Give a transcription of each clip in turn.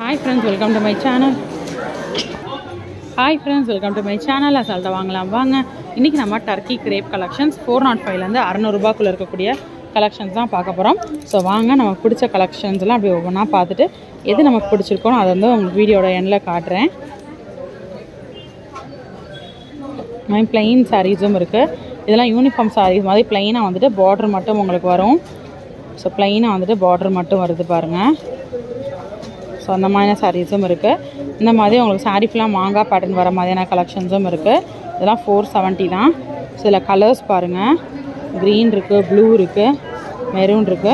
Hi friends, welcome to my channel. Hi friends, welcome to my channel. அசால்ட்டா வாங்கலாம் வாங்க. இன்னைக்கு நம்ம டர்க்கி கிரேப் கலெக்ஷன்ஸ் 405 ல இருந்து 600 ரூபாய்க்குள்ள இருக்கக்கூடிய கலெக்ஷன்ஸ் தான் பார்க்க போறோம். சோ வாங்க நமக்கு பிடிச்ச கலெக்ஷன்ஸ் எல்லாம் அப்படியே ஒவ்வொண்ணா பார்த்துட்டு எது நமக்கு பிடிச்சிருக்கோ அதை வந்து உங்களுக்கு வீடியோட எண்ட்ல காட்டுறேன். மை plain sareesum இருக்கு. இதெல்லாம் யூனிஃபார்ம் sarees மாதிரி plain-ஆ வந்துட்டு border மட்டும் உங்களுக்கு வரும். சோ plain-ஆ வந்துட்டு border மட்டும் வருது பாருங்க. ஸோ அந்த மாதிரியான சாரீஸும் இருக்குது. இந்த மாதிரி உங்களுக்கு சாரீ ஃபுல்லாக மாங்காய் பேட்டர்ன் வர மாதிரியான கலெக்ஷன்ஸும் இருக்குது. இதெல்லாம் 470 தான். ஸோ இதில் கலர்ஸ் பாருங்கள், க்ரீன் இருக்குது, ப்ளூ இருக்குது, மெரூன் இருக்குது.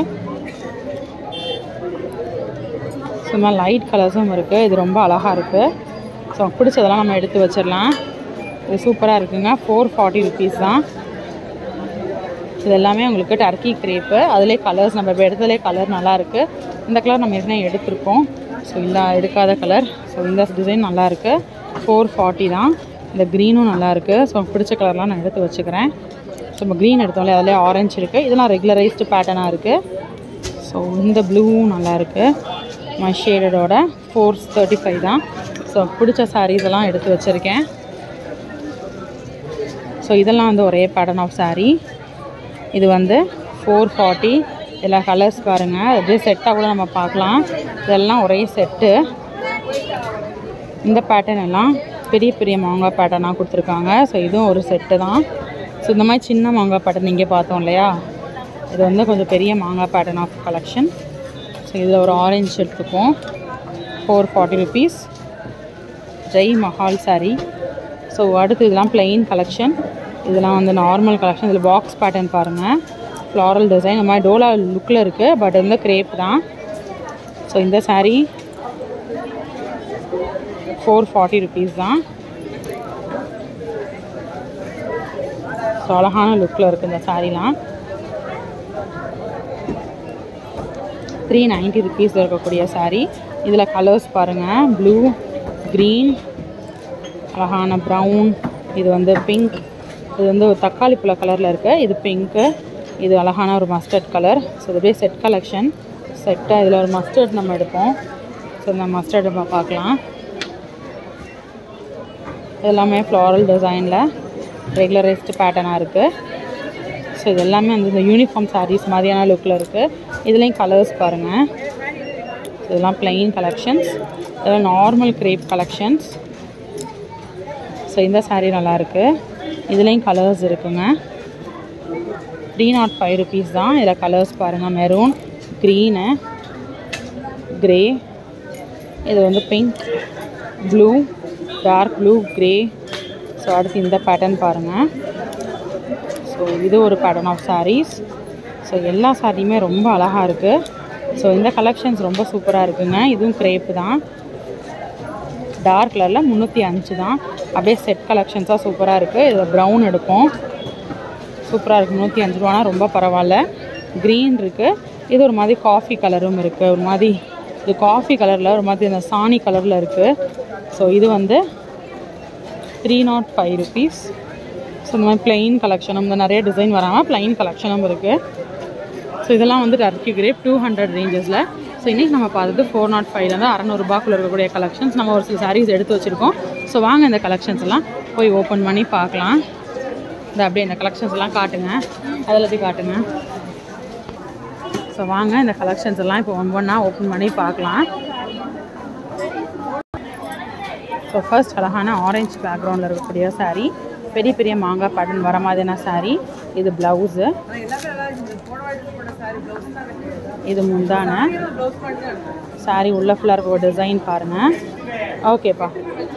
ஸோ இந்த மாதிரி லைட் கலர்ஸும் இருக்குது. இது ரொம்ப அழகாக இருக்குது. ஸோ பிடிச்சதெல்லாம் நம்ம எடுத்து வச்சிடலாம். இது சூப்பராக இருக்குங்க. 440 ருபீஸ் தான். இது எல்லாமே உங்களுக்கு டர்க்கி கிரேப்பு. அதிலே கலர்ஸ் நம்ம இப்போ எடுத்ததுலேயே கலர் நல்லாயிருக்கு. இந்த கலர் நம்ம ஏற்கனவே எடுத்திருக்கோம். ஸோ இந்த எடுக்காத கலர். ஸோ இந்த டிசைன் நல்லாயிருக்கு. 440 தான். இந்த க்ரீனும் நல்லாயிருக்கு. ஸோ பிடிச்ச கலர்லாம் நான் எடுத்து வச்சுக்கிறேன். ஸோ நம்ம க்ரீன் எடுத்தோம்ல அதிலே ஆரஞ்சு இருக்குது. இதெல்லாம் ரெகுலரைஸ்டு பேட்டர்னாக இருக்குது. ஸோ இந்த ப்ளூவும் நல்லாயிருக்கு. மை ஷேடடோட 435 தான். ஸோ பிடிச்ச சாரீஸ் எல்லாம் எடுத்து வச்சுருக்கேன். ஸோ இதெல்லாம் வந்து ஒரே பேட்டர்ன் ஆஃப் சாரீ. இது வந்து 440. எல்லா கலர்ஸ் பாருங்கள். அப்படியே செட்டாக கூட நம்ம பார்க்கலாம். இதெல்லாம் ஒரே செட்டு. இந்த பேட்டர்ன் எல்லாம் பெரிய பெரிய மாங்காய் பேட்டர்னாக கொடுத்துருக்காங்க. ஸோ இதுவும் ஒரு செட்டு தான். ஸோ இந்த மாதிரி சின்ன மாங்காய் பேட்டர்ன் இங்கே பார்த்தோம் இல்லையா, இது வந்து கொஞ்சம் பெரிய மாங்காய் பேட்டர்ன் ஆஃப் கலெக்ஷன். ஸோ இதில் ஒரு ஆரஞ்சு எடுத்துப்போம். 440 ருபீஸ். ஜெய் மஹால் சாரீ. ஸோ அடுத்து இதெல்லாம் பிளெயின் கலெக்ஷன். இதெல்லாம் வந்து நார்மல் கலெக்ஷன். இதில் பாக்ஸ் பேட்டர்ன் பாருங்கள், ஃப்ளாரல் டிசைன். இந்த மாதிரி டோலா லுக்கில் இருக்குது. பட் இந்த கிரேப் தான். ஸோ இந்த சாரீ 440 ருபீஸ் தான். ஸோ அழகான லுக்கில் இருக்குது இந்த சாரீலாம். 390 ருபீஸ் இருக்கக்கூடிய சாரீ. இதில் கலர்ஸ் பாருங்கள், ப்ளூ, க்ரீன், அழகான ப்ரௌன், இது வந்து பிங்க், இது வந்து ஒரு தக்காளி பழ கலரில் இருக்குது, இது பிங்க்கு, இது அழகான ஒரு மஸ்டர்ட் கலர். ஸோ இது அப்படியே செட் கலெக்ஷன். செட்டாக இதில் ஒரு மஸ்டர்ட் நம்ம எடுப்போம். ஸோ இந்த மஸ்டர்ட் நம்ம பார்க்கலாம். எல்லாமே ஃப்ளாரல் டிசைனில் ரெகுலரைஸ்டு பேட்டர்னாக இருக்குது. ஸோ இது எல்லாமே வந்து இந்த யூனிஃபார்ம் சாரீஸ் மாதிரியான லுக்கில் இருக்குது. இதுலேயும் கலர்ஸ் பாருங்கள். இதெல்லாம் பிளெயின் கலெக்ஷன்ஸ். இதெல்லாம் நார்மல் கிரேப் கலெக்ஷன்ஸ். ஸோ இந்த சாரீ நல்லாயிருக்கு. இதுலேயும் கலர்ஸ் இருக்குங்க. 305 ருபீஸ் தான். இதில் கலர்ஸ் பாருங்கள், மெரூன், க்ரீனு, க்ரே, இது வந்து pink, blue, dark blue, grey. So அடுத்து இந்த பேட்டர்ன் பாருங்கள். ஸோ இது ஒரு பேட்டர்ன் ஆஃப் சாரீஸ். ஸோ எல்லா சாரியுமே ரொம்ப அழகாக இருக்குது. ஸோ இந்த கலெக்ஷன்ஸ் ரொம்ப சூப்பராக இருக்குங்க. இதுவும் கிரேப்பு தான். டார்க் கலரில் 305 தான். அப்படியே செட் கலெக்ஷன்ஸாக சூப்பராக இருக்குது. இதில் ப்ரௌன் எடுப்போம். சூப்பராக இருக்குது. 305 ரூபானா ரொம்ப பரவாயில்ல. க்ரீன் இருக்குது. இது ஒரு மாதிரி காஃபி கலரும் இருக்குது. ஒரு மாதிரி இது காஃபி கலரில் ஒரு மாதிரி இந்த சாணி கலரில் இருக்குது. ஸோ இது வந்து 305 ருபீஸ். ஸோ இந்த மாதிரி பிளெயின் கலெக்ஷனும், இந்த நிறைய டிசைன் வராமல் பிளெயின் கலெக்ஷனும் இருக்குது. ஸோ இதெல்லாம் வந்து டர்க்கி கிரேப் 200 ரேஞ்சஸில். ஸோ இன்றைக்கி நம்ம பார்த்துட்டு 405லேருந்து 600 ரூபாய்க்குள்ள இருக்கக்கூடிய கலெக்ஷன்ஸ். நம்ம ஒரு சில சாரீஸ் எடுத்து வச்சுருக்கோம். ஸோ வாங்க இந்த கலெக்ஷன்ஸ் எல்லாம் போய் ஓப்பன் பண்ணி பார்க்கலாம். இந்த அப்படியே இந்த கலெக்ஷன்ஸ் எல்லாம் காட்டுங்க, அதில் காட்டுங்க. ஸோ வாங்க இந்த கலெக்ஷன்ஸ் எல்லாம் இப்போ ஒவ்வொன்றா ஓப்பன் பண்ணி பார்க்கலாம். ஸோ ஃபர்ஸ்ட் அழகான ஆரஞ்சு பேக்ரவுண்டில் இருக்கக்கூடிய சாரீ, பெரிய பெரிய மாங்காய் பேட்டர்ன் வர மாதிரியான சாரீ. இது ப்ளவுஸு, இது முந்தான சாரீ. உள்ள ஃபுல்லாக இருக்க ஒரு டிசைன் பாருங்கள். ஓகேப்பா.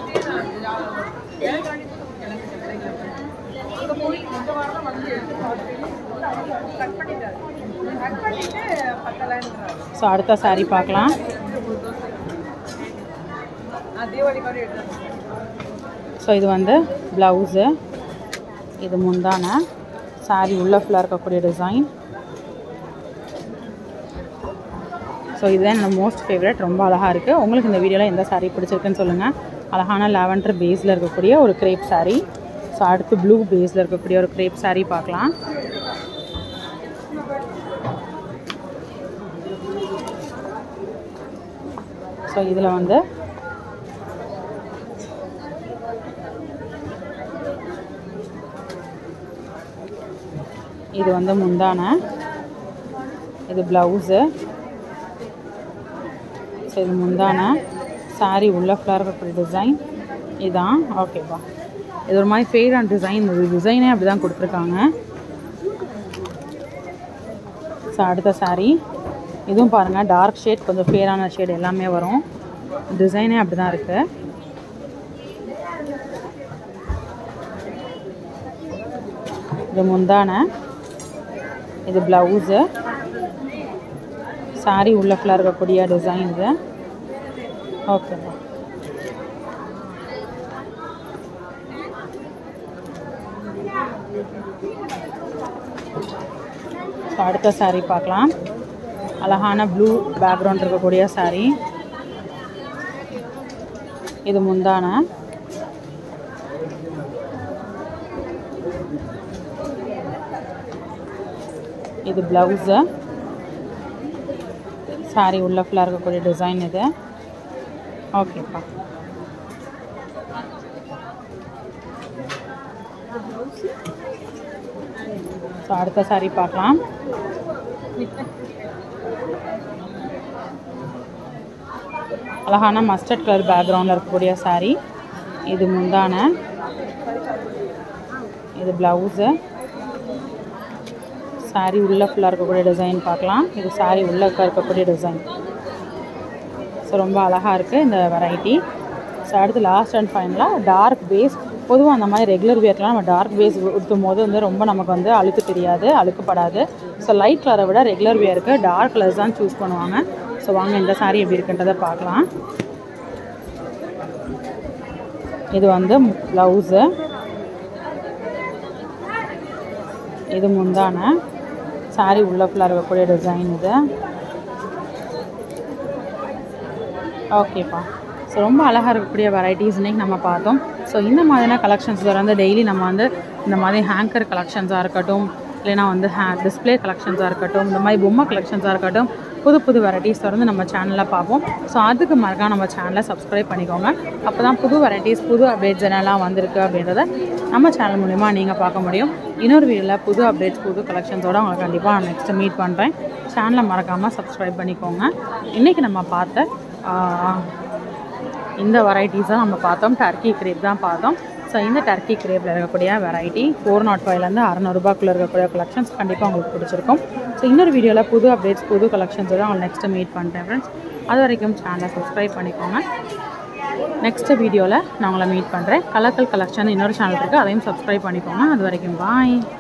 ஸோ அடுத்த சாரீ பார்க்கலாம். ஸோ இது வந்து ப்ளவுஸு, இது முந்தான சாரீ. உள்ள ஃபுல்லாக இருக்கக்கூடிய டிசைன். ஸோ இதுதான் என்னோட மோஸ்ட் ஃபேவரட். ரொம்ப அழகாக இருக்குது. உங்களுக்கு இந்த வீடியோவில் எந்த சாரீ பிடிச்சிருக்குன்னு சொல்லுங்கள். அழகான லாவெண்டர் பேஸில் இருக்கக்கூடிய ஒரு கிரேப் சாரீ. ஸோ அடுத்து ப்ளூ பேஸில் இருக்கக்கூடிய ஒரு கிரேப் சாரீ பார்க்கலாம். ஸோ ஸோ இதில் வந்து இது வந்து முந்தானை, இது ப்ளவுஸு. ஸோ இது முந்தானை, சாரீ உள்ள ஃபுல்லாக இருக்கக்கூடிய டிசைன் இதுதான். ஓகேப்பா, இது ஒரு மாதிரி ஃபேடான டிசைன். இது டிசைனே அப்படி தான் கொடுத்துருக்காங்க. ஸோ அடுத்த சாரீ இதுவும் பாருங்கள், டார்க் ஷேட், கொஞ்சம் ஃபேடான ஷேட் எல்லாமே வரும். டிசைனே அப்படி தான் இருக்குது. இது முந்தானை, இது ப்ளவுஸு, சாரீ உள்ள ஃபுல்லாக இருக்கக்கூடிய டிசைன் இது. ஓகேப்பா, ஸோ அடுத்த சாரீ பார்க்கலாம். அழகான ப்ளூ பேக்ரவுண்ட் இருக்கக்கூடிய சாரீ. இது முந்தானை, இது ப்ளவுஸு, சாரீ உள்ள ஃபுல்லாக இருக்கக்கூடிய டிசைன் இது. ஓகேப்பா, ஸோ அடுத்த சாரீ பார்க்கலாம். அழகான மஸ்டர்ட் கலர் பேக்ரவுண்டில் இருக்கக்கூடிய சாரீ. இது முந்தானை, இது ப்ளவுஸு, சாரீ உள்ளே ஃபுல்லாக இருக்கக்கூடிய டிசைன் பார்க்கலாம். இது சாரீ உள்ளே இருக்கக்கூடிய டிசைன். ஸோ ரொம்ப அழகாக இருக்குது இந்த வெரைட்டி. ஸோ அடுத்து லாஸ்ட் அண்ட் ஃபைனலாக டார்க் பேஸ். பொதுவாக அந்த மாதிரி ரெகுலர் வேர்க்கெலாம் நம்ம டார்க் பேஸ் ஊற்றும் போது வந்து ரொம்ப நமக்கு வந்து அழுக்கு தெரியாது, அழுக்குப்படாது. ஸோ லைட் கலரை விட ரெகுலர் வேருக்கு டார்க் கலர்ஸ் தான் சூஸ் பண்ணுவாங்க. ஸோ வாங்க இந்த சாரீ எப்படி இருக்குன்றதை பார்க்கலாம். இது வந்து ப்ளவுஸு, இது முந்தானை, சாரீ உள்ள ஃபுல்லாக இருக்கக்கூடிய டிசைன் இது. ஓகேப்பா, ஸோ ரொம்ப அழகாக இருக்கக்கூடிய வெரைட்டிஸ் இன்றைக்கி நம்ம பார்த்தோம். ஸோ இந்த மாதிரியான கலெக்ஷன்ஸ் வந்து டெய்லி நம்ம வந்து இந்த மாதிரி ஹேங்கர் கலெக்ஷன்ஸாக இருக்கட்டும், இல்லைனா வந்து டிஸ்பிளே கலெக்ஷன்ஸாக இருக்கட்டும், இந்த மாதிரி பொம்மை கலெக்ஷன்ஸாக இருக்கட்டும், புது புது வெரைட்டிஸ் வந்து நம்ம சேனலில் பார்ப்போம். ஸோ அதுக்கு மறக்காம நம்ம சேனலை சப்ஸ்கிரைப் பண்ணிக்கோங்க. அப்போ தான் புது வெரைட்டிஸ், புது அப்டேட்ஸ் என்னெல்லாம் வந்திருக்கு அப்படின்றத நம்ம சேனல் மூலிமா நீங்கள் பார்க்க முடியும். இன்னொரு வீடியோவில் புது அப்டேட்ஸ், புது கலெக்ஷன்ஸோடு உங்களை கண்டிப்பாக நான் நெக்ஸ்ட்டு மீட் பண்ணுறேன். சேனலை மறக்காமல் சப்ஸ்கிரைப் பண்ணிக்கோங்க. இன்றைக்கி நம்ம பார்த்த இந்த வெரைட்டிஸை நம்ம பார்த்தோம். டர்க்கி கிரேப் தான் பார்த்தோம். ஸோ இந்த டர்க்கி கிரேப்பில் இருக்கக்கூடிய வெரைட்டி 405லேருந்து 600 ரூபாய்க்குள்ளே இருக்கக்கூடிய கலெக்ஷன்ஸ் கண்டிப்பாக உங்களுக்கு பிடிச்சிருக்கும். ஸோ இன்னொரு வீடியோவில் புது அப்டேட்ஸ், புது கலெக்ஷன்ஸோடு அவங்க நெக்ஸ்ட்டு மீட் பண்ணிட்டேன் ஃப்ரெண்ட்ஸ். அது வரைக்கும் சேனலை சப்ஸ்கிரைப் பண்ணிக்கோங்க. நெக்ஸ்ட்டு வீடியோவில் நான் உங்களை மீட் பண்ணுறேன். கலக்கல் கலெக்ஷன் இன்னொரு சேனல் இருக்குது, அதையும் சப்ஸ்கிரைப் பண்ணிக்கோங்க. அது வரைக்கும் பாய்.